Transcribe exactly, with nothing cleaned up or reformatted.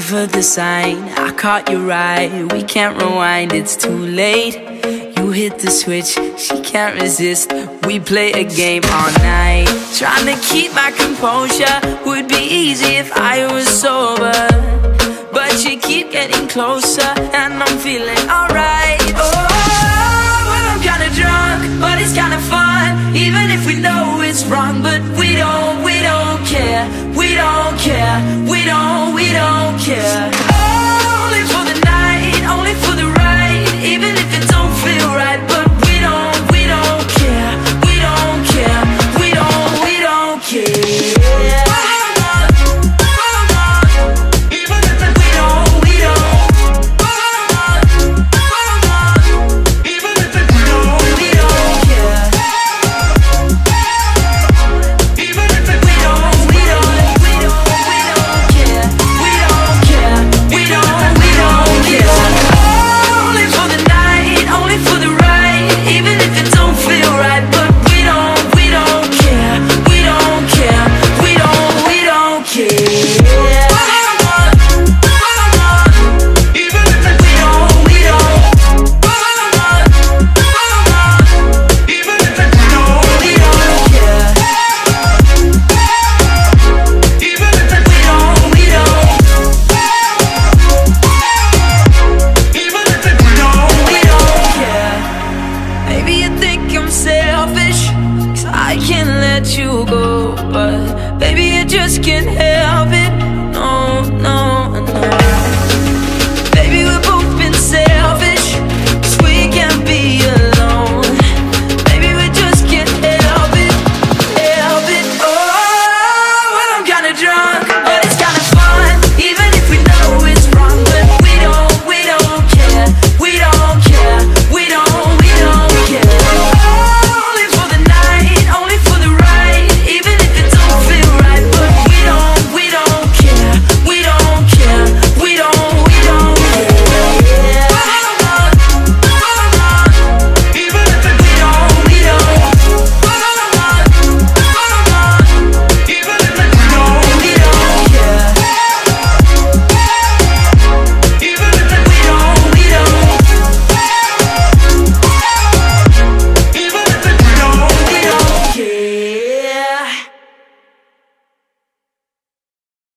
heard the sign, I caught you right. We can't rewind, it's too late. You hit the switch, she can't resist. We play a game all night. Trying to keep my composure would be easy if I was sober, but you keep getting closer and I'm feeling alright. Oh, well, I'm kinda drunk, but it's kinda fun. Even if we know it's wrong, but we don't, we don't care. We don't care, we don't, we don't care.